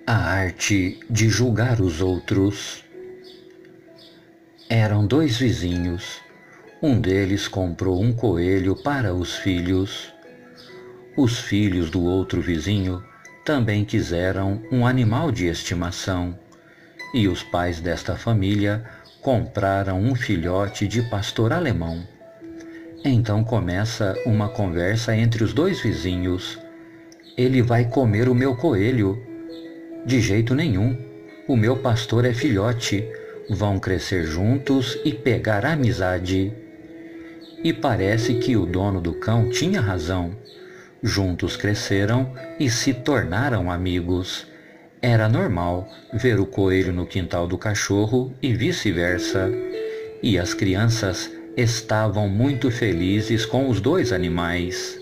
A arte de julgar os outros. Eram dois vizinhos. Um deles comprou um coelho para os filhos. Os filhos do outro vizinho também quiseram um animal de estimação. E os pais desta família compraram um filhote de pastor alemão. Então começa uma conversa entre os dois vizinhos. Ele vai comer o meu coelho. De jeito nenhum. O meu pastor é filhote. Vão crescer juntos e pegar amizade. E parece que o dono do cão tinha razão. Juntos cresceram e se tornaram amigos. Era normal ver o coelho no quintal do cachorro e vice-versa. E as crianças estavam muito felizes com os dois animais.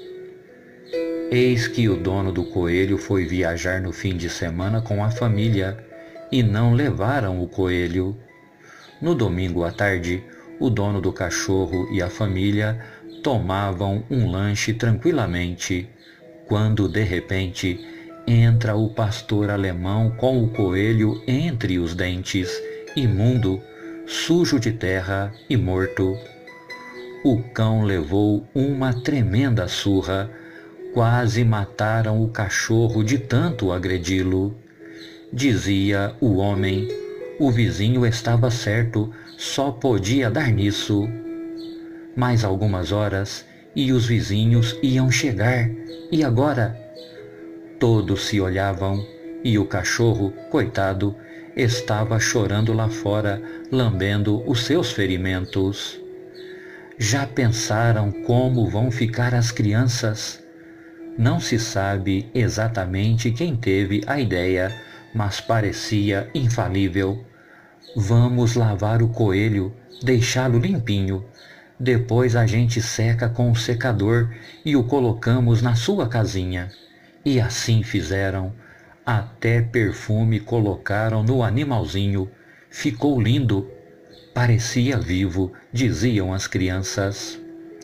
Eis que o dono do coelho foi viajar no fim de semana com a família e não levaram o coelho. No domingo à tarde, o dono do cachorro e a família tomavam um lanche tranquilamente, quando de repente entra o pastor alemão com o coelho entre os dentes, imundo, sujo de terra e morto. O cão levou uma tremenda surra. Quase mataram o cachorro de tanto agredi-lo. Dizia o homem, o vizinho estava certo, só podia dar nisso. Mais algumas horas e os vizinhos iam chegar, e agora? Todos se olhavam e o cachorro, coitado, estava chorando lá fora, lambendo os seus ferimentos. Já pensaram como vão ficar as crianças? Não se sabe exatamente quem teve a ideia, mas parecia infalível. Vamos lavar o coelho, deixá-lo limpinho. Depois a gente seca com o secador e o colocamos na sua casinha. E assim fizeram. Até perfume colocaram no animalzinho. Ficou lindo. Parecia vivo, diziam as crianças.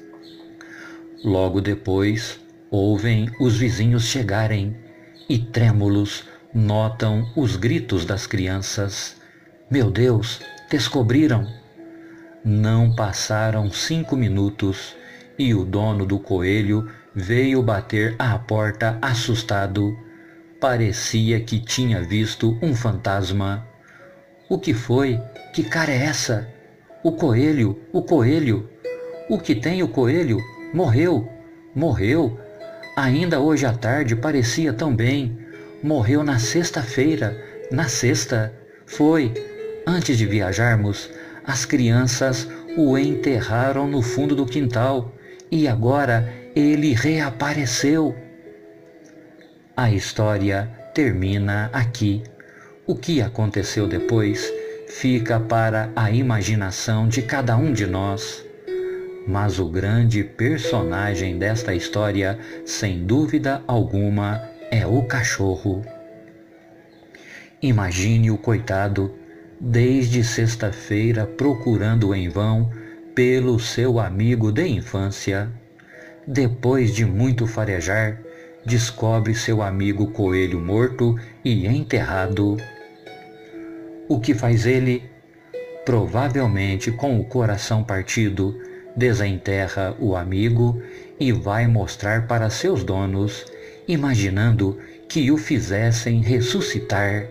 Logo depois, ouvem os vizinhos chegarem e, trêmulos, notam os gritos das crianças. Meu Deus, descobriram! Não passaram 5 minutos e o dono do coelho veio bater à porta assustado. Parecia que tinha visto um fantasma. O que foi? Que cara é essa? O coelho, o coelho! O que tem o coelho? Morreu! Morreu! Ainda hoje à tarde parecia tão bem. Morreu na sexta-feira. Na sexta. Foi. Antes de viajarmos, as crianças o enterraram no fundo do quintal. E agora ele reapareceu. A história termina aqui. O que aconteceu depois fica para a imaginação de cada um de nós. Mas o grande personagem desta história, sem dúvida alguma, é o cachorro. Imagine o coitado, desde sexta-feira procurando em vão pelo seu amigo de infância. Depois de muito farejar, descobre seu amigo coelho morto e enterrado. O que faz ele? Provavelmente com o coração partido, desenterra o amigo e vai mostrar para seus donos, imaginando que o fizessem ressuscitar.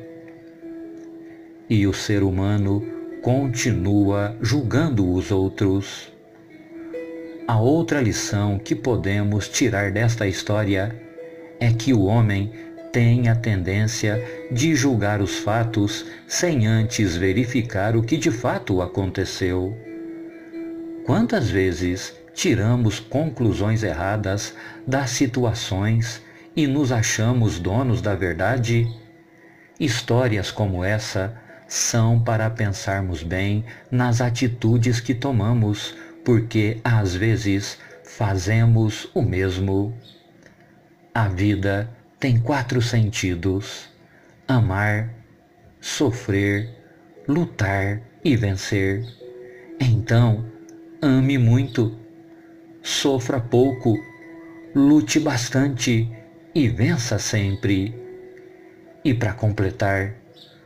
E o ser humano continua julgando os outros. A outra lição que podemos tirar desta história é que o homem tem a tendência de julgar os fatos sem antes verificar o que de fato aconteceu. Quantas vezes tiramos conclusões erradas das situações e nos achamos donos da verdade? Histórias como essa são para pensarmos bem nas atitudes que tomamos, porque às vezes fazemos o mesmo. A vida tem 4 sentidos: amar, sofrer, lutar e vencer. Então, ame muito, sofra pouco, lute bastante e vença sempre. E para completar,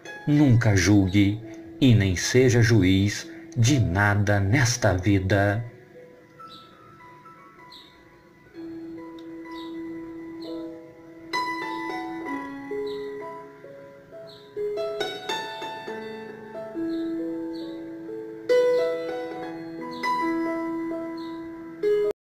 nunca julgue e nem seja juiz de nada nesta vida.